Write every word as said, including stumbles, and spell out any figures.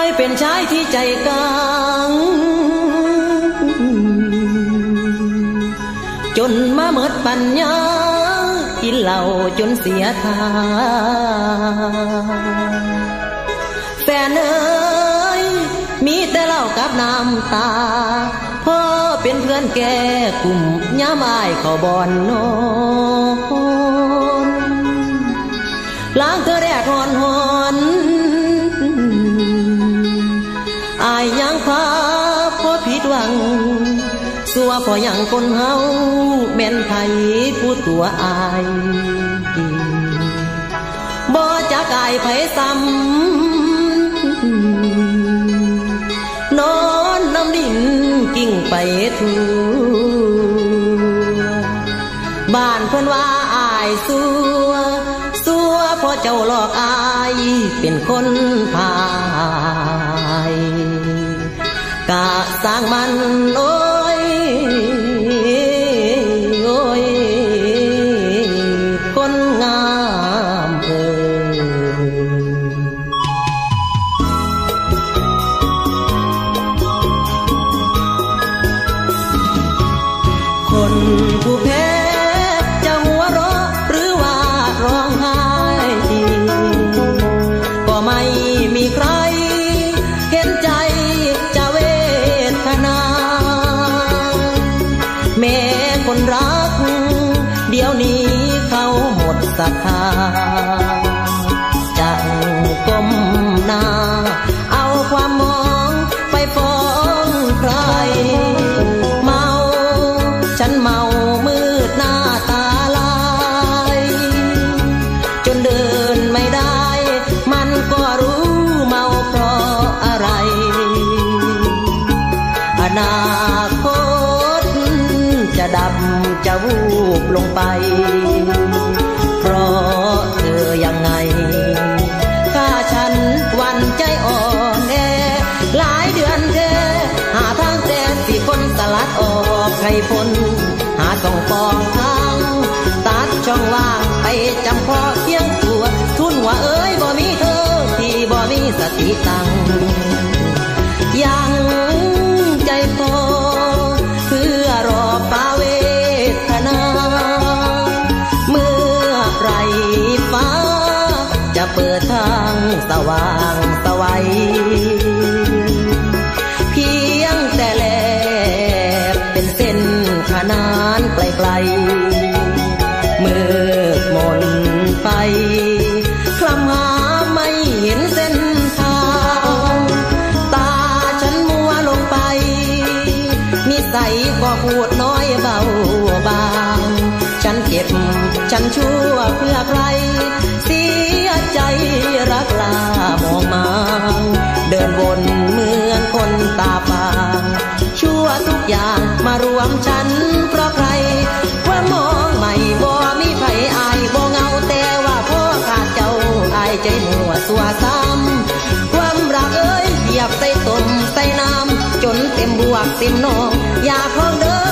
ยเป็นชายที่ใจกลางจนมาหมดปัญญากินเหล้าจนเสียทางแฟนเอ้ยมีแต่เหล้ากับน้ำตาพ่อเป็นเพื่อนแก่กลุ่มย้ำอายเขาบอนนอนล้างเธอแดดหอนหอนอายยังพาพ่อผิดหวังสัวพอยังคนเฮาแม่นไผผู้ตัวอายบ่จักอายไผซ้ำนอนน้ำดินกิ่งไปทั่วบ้านเพิ่นว่าอายสัวสัวพอเจ้าหลอกอายเป็นคนพายกะสร้างมันโอ้ยโอ้ยคนงามเอ่ยคนผู้แพ้จะหัวเราะหรือว่าร้องไห้ก็ไม่มีใครเห็นใจจะเวทนาแม้คนรักเดี๋ยวนี้เขาหมดศรัทธาจะก้มหน้าเอาความมองไปฟ้องใครเมาฉันเมามืดหน้าตาลายจนเดินไม่ได้มันก็รู้เมาเพราะอะไรอนาคตจะดับจะวูบลงไปเพราะเธอยังไงถ้าฉันวันใจอ่อนแอหลายเดือนแค่หาทางแก้สิคนสลัดออกให้พ้นหาส่องปองทางตัดช่องว่างไปจำพอเพียงตัวทุนว่าเอ้ยบ่มีเธอที่บ่มีสติตั้งยังใจพอเพื่อรอฟ้าเวทนาเมื่อไรฟ้าจะเปิดทางสว่างสวัยเพียงแต่แลบเป็นเส้นขนานไกลๆมืดมนไปคลำหาไม่เห็นเส้นทางตาฉันมัวลงไปนิสัยก็พูดน้อยเบาบางฉันเก็บฉันชั่วเพื่อใครเสียใจรักลามองมางเดินวนเหมือนคนตาฟางชั่วทุกอย่างมารวมฉันเพราะใครว่ามองใหม่บ่มีไผอายบ่เงาแต่ว่าพ่อขาดเจ้าอายใจมัวสัวซ้ำความรักเอ้ยเหยียบใส่ต้มใส่น้ำจนเต็มบวกเต็มนองอยากลองเดิน